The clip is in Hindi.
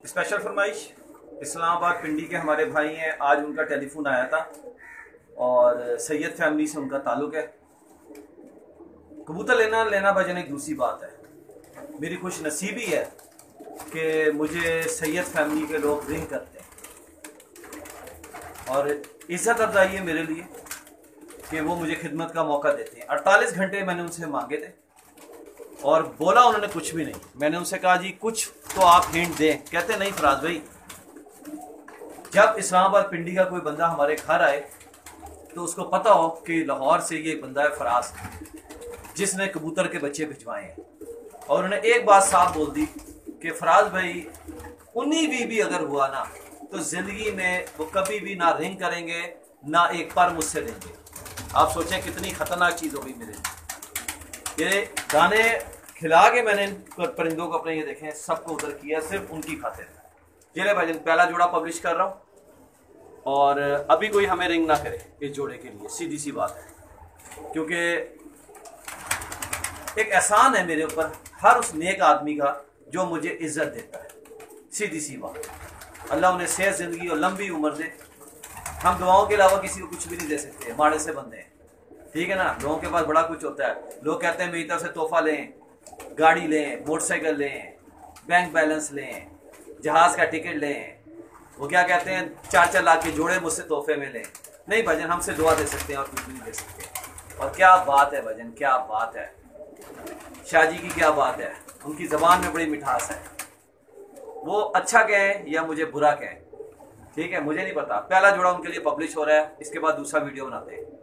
स्पेशल फरमाइश इस्लामाबाद पिंडी के हमारे भाई हैं। आज उनका टेलीफोन आया था और सैयद फैमिली से उनका ताल्लुक है। कबूतर लेना भजन एक दूसरी बात है। मेरी खुश नसीबी है कि मुझे सैयद फैमिली के लोग रिंग करते हैं और इज्जत अफजाई है मेरे लिए कि वो मुझे खिदमत का मौका देते हैं। 48 घंटे मैंने उनसे मांगे थे और बोला उन्होंने कुछ भी नहीं। मैंने उनसे कहा जी कुछ तो आप हिंट दें। कहते नहीं फराज भाई, जब इस्लामाबाद पिंडी का कोई बंदा हमारे घर आए तो उसको पता हो कि लाहौर से ये बंदा है फराज जिसने कबूतर के बच्चे भिजवाए हैं। और उन्होंने एक बात साफ बोल दी कि फराज भाई 19-20 भी अगर हुआ ना तो जिंदगी में वो कभी भी ना रिंग करेंगे ना एक पर मुझसे लेंगे। आप सोचें कितनी खतरनाक चीज हो गई मेरे लिए। ये दाने खिला के मैंने परिंदों को अपने ये देखें सबको उधर किया सिर्फ उनकी खातिर। चले भाई पहला जोड़ा पब्लिश कर रहा हूँ और अभी कोई हमें रिंग ना करे इस जोड़े के लिए, सीधी सी बात है। क्योंकि एक एहसान है मेरे ऊपर हर उस नेक आदमी का जो मुझे इज्जत देता है, सीधी सी बात। अल्लाह उन्हें सेहत जिंदगी और लंबी उम्र दे। हम दुआओं के अलावा किसी को कुछ भी नहीं दे सकते, माड़े से बंदे हैं, ठीक है ना। लोगों के पास बड़ा कुछ होता है। लोग कहते हैं मेरी तरफ से तोहफा लें, गाड़ी लें, मोटरसाइकिल लें, बैंक बैलेंस लें, जहाज का टिकट लें। वो क्या कहते हैं 4-4 लाख के जोड़े मुझसे तोहफे में लें। नहीं भजन, हमसे दुआ दे सकते हैं और कुछ भी नहीं दे सकते। और क्या बात है भजन, क्या बात है। शाहजी की क्या बात है, उनकी जबान में बड़ी मिठास है। वो अच्छा कहें या मुझे बुरा कहें, ठीक है, मुझे नहीं पता। पहला जोड़ा उनके लिए पब्लिश हो रहा है, इसके बाद दूसरा वीडियो बनाते हैं।